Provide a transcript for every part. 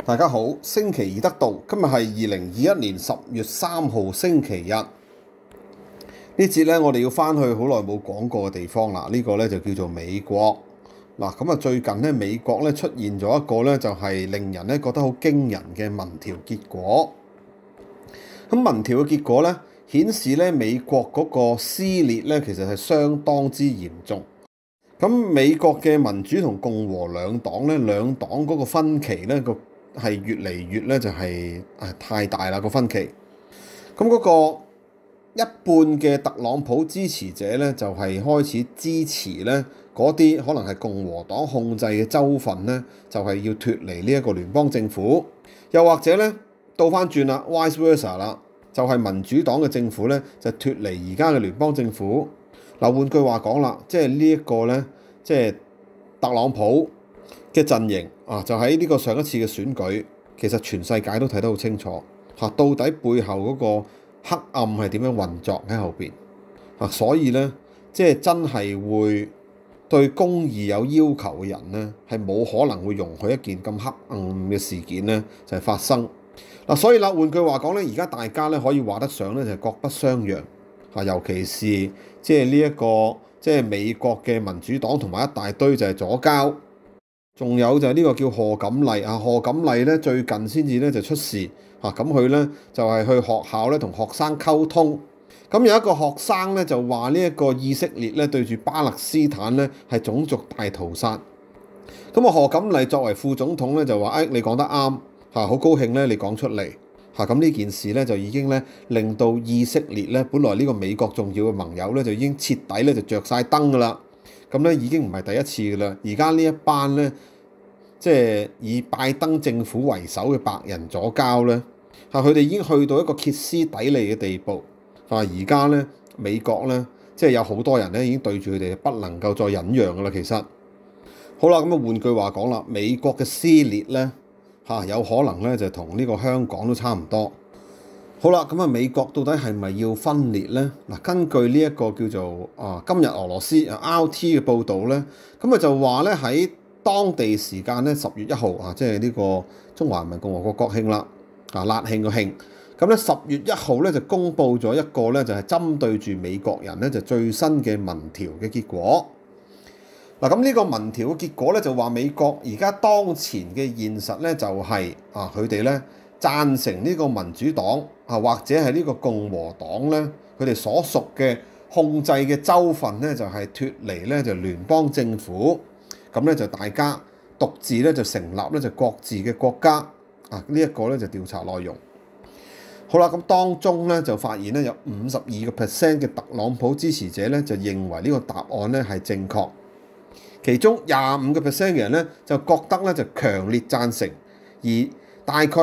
大家好，星期二得到，今日係2021年10月3號星期日。呢節咧，我哋要翻去好耐冇講過嘅地方啦。呢個咧就叫做美國。嗱，咁啊最近咧美國咧出現咗一個咧就係令人咧覺得好驚人嘅民調結果。咁民調嘅結果咧顯示咧美國嗰個撕裂咧其實係相當之嚴重。咁美國嘅民主同共和兩黨咧，兩黨嗰個分歧咧係越嚟越咧就係太大啦個分歧。咁嗰個一半嘅特朗普支持者咧就係開始支持咧嗰啲可能係共和黨控制嘅州份咧，就係要脫離呢一個聯邦政府，又或者咧倒翻轉啦 ，vice versa 啦，就係民主黨嘅政府咧就脫離而家嘅聯邦政府。嗱，換句話講啦，即係呢一個咧，即係特朗普嘅陣營就喺呢個上一次嘅選舉，其實全世界都睇得好清楚到底背後嗰個黑暗係點樣運作喺後邊所以咧，即係真係會對公義有要求嘅人咧，係冇可能會容許一件咁黑暗嘅事件咧就係發生所以啦，換句話講咧，而家大家咧可以話得上咧就係各不相讓尤其是即係呢一個即係美國嘅民主黨同埋一大堆就係左膠。仲有就係呢個叫賀錦麗賀錦麗咧最近先至咧就出事咁佢咧就係去學校咧同學生溝通，咁有一個學生咧就話呢一個以色列咧對住巴勒斯坦咧係種族大屠殺，咁賀錦麗作為副總統咧就話你講得啱好高興咧你講出嚟咁呢件事咧就已經咧令到以色列咧本來呢個美國重要嘅盟友咧就已經徹底咧就着晒燈噶啦。咁咧已經唔係第一次噶啦，而家呢一班咧，即係以拜登政府為首嘅白人左膠咧，佢哋已經去到一個歇斯底里嘅地步。而家咧美國咧，即係有好多人咧已經對住佢哋不能夠再忍讓噶啦。其實好啦，咁換句話講啦，美國嘅撕裂咧有可能咧就同呢個香港都差唔多。好啦，咁美國到底係咪要分裂呢？根據呢一個叫做今日俄羅斯RT 嘅報導咧，咁就話咧喺當地時間咧10月1號即係呢個中華人民共和國國慶啦，辣慶個慶。咁咧10月1號咧就公布咗一個咧就係針對住美國人咧就最新嘅民調嘅結果。咁呢個民調嘅結果咧就話美國而家當前嘅現實咧就係佢哋咧贊成呢個民主黨或者係呢個共和黨咧，佢哋所屬嘅控制嘅州份咧就係脫離咧就聯邦政府，咁咧就大家獨自咧就成立咧就各自嘅國家呢一個咧就調查內容。好啦，咁當中咧就發現咧有52% 嘅特朗普支持者咧就認為呢個答案咧係正確，其中25% 嘅人咧就覺得咧就強烈贊成，而大概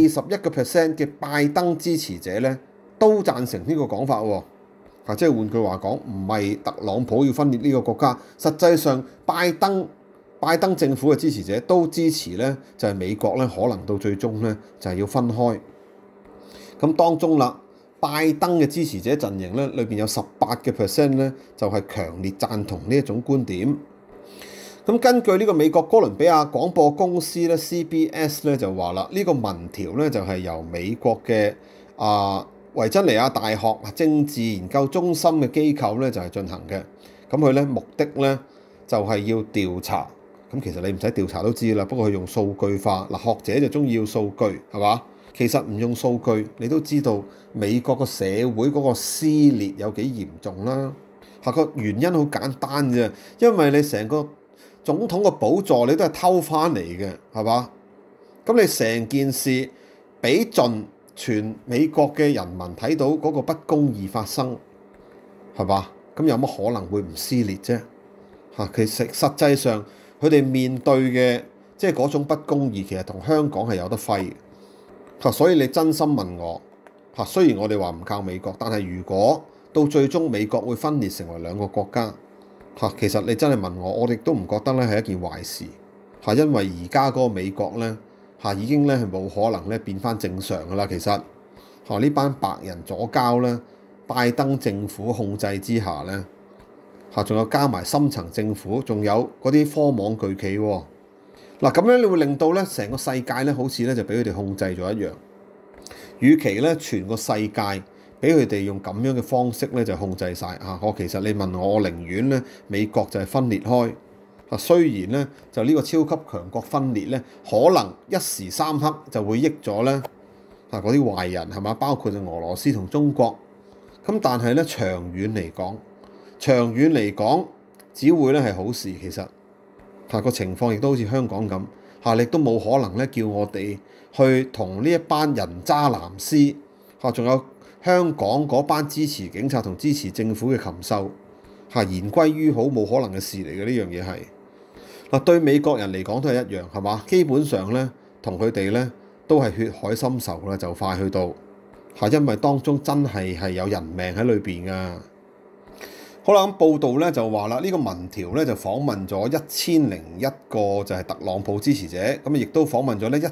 41% 嘅拜登支持者咧都贊成呢個講法喎。即係換句話講，唔係特朗普要分裂呢個國家，實際上拜登政府嘅支持者都支持咧，就係美國咧可能到最終咧就係要分開。咁當中啦，拜登嘅支持者陣營咧裏邊有18% 咧就係強烈贊同呢一種觀點。咁根據呢個美國哥倫比亞廣播公司咧 CBS 咧就話啦，呢個民調咧就係由美國嘅維珍尼亞大學政治研究中心嘅機構咧就係進行嘅。咁佢咧目的咧就係要調查。咁其實你唔使調查都知啦，不過佢用數據化。學者就中意要數據係嘛？其實唔用數據你都知道美國個社會嗰個撕裂有幾嚴重啦。個原因好簡單啫，因為你成個總統個寶座你都係偷翻嚟嘅，係嘛？咁你成件事俾盡全美國嘅人民睇到嗰個不公義發生，係嘛？咁有乜可能會唔撕裂啫？其實際上佢哋面對嘅即係嗰種不公義，其實同香港係有得揮嘅。所以你真心問我雖然我哋話唔靠美國，但係如果到最終美國會分裂成為兩個國家其實你真係問我，我哋都唔覺得咧係一件壞事因為而家嗰個美國咧已經咧係冇可能咧變翻正常噶啦。其實呢班白人左膠咧，拜登政府控制之下咧仲有加埋深層政府，仲有嗰啲科網巨企嗱，咁樣你會令到咧成個世界咧好似咧就俾佢哋控制咗一樣。與其咧全個世界俾佢哋用咁樣嘅方式咧就控制晒啊！其實你問我，我寧願咧美國就係分裂開啊。雖然咧就呢個超級強國分裂咧，可能一時三刻就會益咗咧啊嗰啲壞人係嘛，包括就俄羅斯同中國。咁但係咧長遠嚟講，只會咧係好事。其實個情況亦都好似香港咁嚇，你都冇可能咧叫我哋去同呢一班人渣藍絲嚇，仲有香港嗰班支持警察同支持政府嘅禽獸嚇言歸於好，冇可能嘅事嚟嘅。呢樣嘢係嗱，對美國人嚟講都係一樣係嘛，基本上咧同佢哋咧都係血海深仇啦，就快去到嚇，因為當中真係有人命喺裏邊噶。好啦，咁報道咧就話啦，呢個民調咧就訪問咗1001個就係特朗普支持者，咁亦都訪問咗咧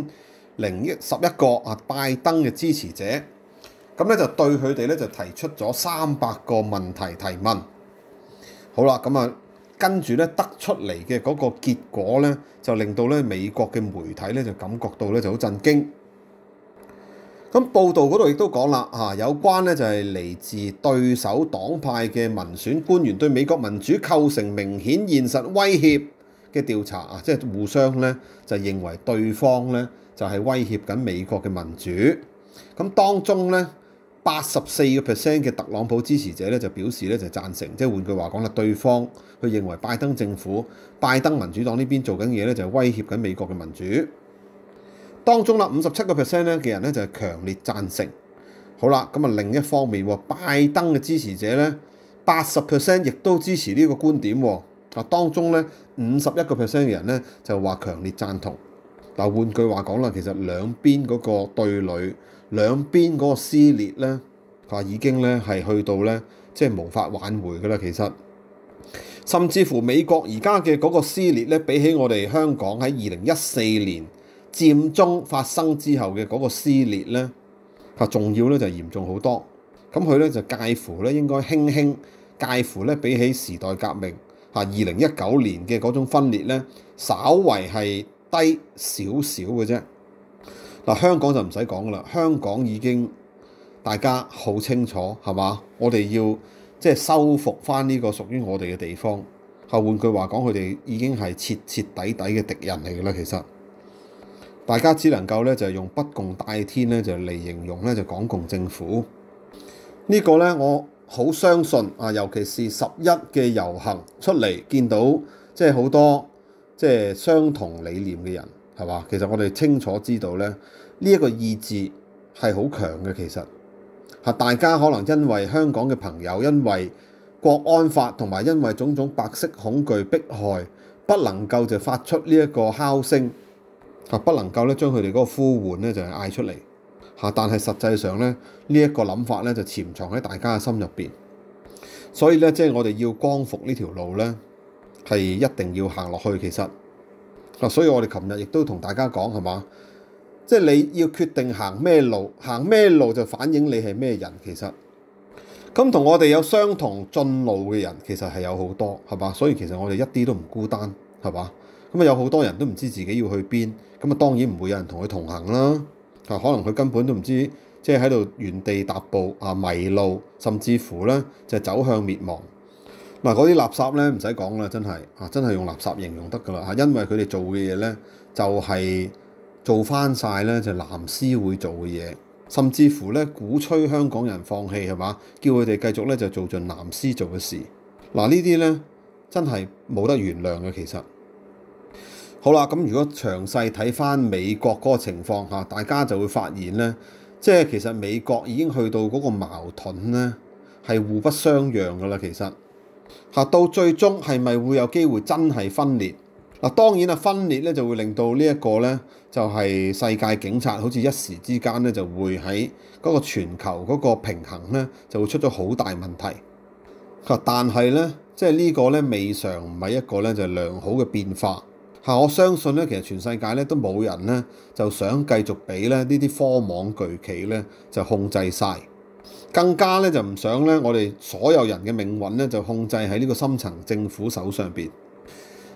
1011個拜登嘅支持者，咁咧就對佢哋咧就提出咗300個問題提問。好啦，咁跟住咧得出嚟嘅嗰個結果咧，就令到咧美國嘅媒體咧就感覺到咧就好震驚。咁報道嗰度亦都講啦，有關咧就係嚟自對手黨派嘅民選官員對美國民主構成明顯現實威脅嘅調查啊，即係互相咧就認為對方咧就係威脅緊美國嘅民主。咁當中咧84%嘅特朗普支持者咧就表示咧就贊成，即係換句話講啦，對方佢認為拜登政府、拜登民主黨呢邊做緊嘢咧就係威脅緊美國嘅民主。當中啦57%咧嘅人咧就係強烈贊成。好啦，咁另一方面拜登嘅支持者咧80%亦都支持呢個觀點喎。當中咧51%嘅人咧就話強烈贊同。嗱，換句話講啦，其實兩邊嗰個對壘，兩邊嗰個撕裂咧已經咧係去到咧即係無法挽回噶啦。其實甚至乎美國而家嘅嗰個撕裂咧，比起我哋香港喺2014年佔中發生之後嘅嗰個撕裂咧，仲要咧就嚴重好多。咁佢咧就介乎咧應該介乎咧比起時代革命2019年嘅嗰種分裂咧，稍為係低少少嘅啫。嗱，香港就唔使講啦，香港已經大家好清楚係嘛？我哋要即係收復翻呢個屬於我哋嘅地方。換句話講，佢哋已經係徹徹底底嘅敵人嚟㗎啦。其實大家只能夠咧就係用不共戴天咧就嚟形容咧就港共政府。呢個咧我好相信尤其是11嘅遊行出嚟，見到即係好多即係相同理念嘅人係嘛？其實我哋清楚知道咧，呢一個意志係好強嘅。其實大家可能因為香港嘅朋友，因為國安法同埋因為種種白色恐懼迫害，不能夠就發出呢一個敲聲。不能夠咧將佢哋嗰個呼喚咧就係嗌出嚟但係實際上咧呢一個諗法咧就潛藏喺大家嘅心入邊。所以咧即係我哋要光復呢條路咧係一定要行落去。其實所以我哋琴日亦都同大家講係嘛，即係你要決定行咩路就反映你係咩人。其實咁同我哋有相同進路嘅人其實係有好多係嘛，所以其實我哋一啲都唔孤單係嘛。咁有好多人都唔知自己要去邊，咁當然唔會有人同佢同行啦。可能佢根本都唔知，即係喺度原地踏步迷路，甚至乎咧就走向滅亡。嗰啲垃圾咧唔使講啦，真係用垃圾形容得㗎啦。因為佢哋做嘅嘢咧就係做翻晒咧就藍絲會做嘅嘢，甚至乎咧鼓吹香港人放棄係嘛，叫佢哋繼續咧就做盡藍絲做嘅事。呢啲咧真係冇得原諒嘅。其實好啦，咁如果詳細睇翻美國嗰個情況大家就會發現咧，即係其實美國已經去到嗰個矛盾咧係互不相讓㗎啦。其實到最終係咪會有機會真係分裂？當然分裂咧就會令到呢一個咧就係世界警察好似一時之間咧就會喺嗰個全球嗰個平衡咧就會出咗好大問題。但係咧即係呢個咧未嘗唔係一個咧就良好嘅變化。我相信咧，其實全世界咧都冇人咧就想繼續俾咧呢啲科網巨企咧就控制晒，更加咧就唔想咧我哋所有人嘅命運咧就控制喺呢個深層政府手上邊。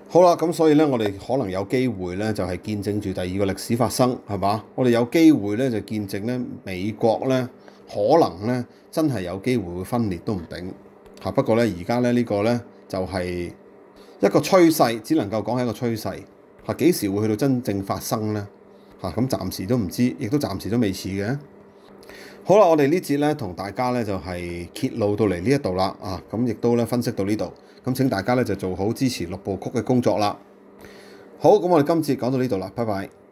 好啦，咁所以咧，我哋可能有機會咧，就係見證住第二個歷史發生，係嘛？我哋有機會咧，就見證咧美國咧，可能咧真係有機會會分裂都唔定嚇。不過咧，而家咧呢個咧就係一個趨勢，只能夠講係一個趨勢嚇。幾時會去到真正發生咧嚇？咁暫時都唔知，亦都暫時都未似嘅。好啦，我哋呢節咧同大家咧就係揭露到嚟呢一度啦啊，咁亦都咧分析到呢度，咁請大家咧就做好支持六部曲嘅工作啦。好，咁我哋今節講到呢度啦，拜拜。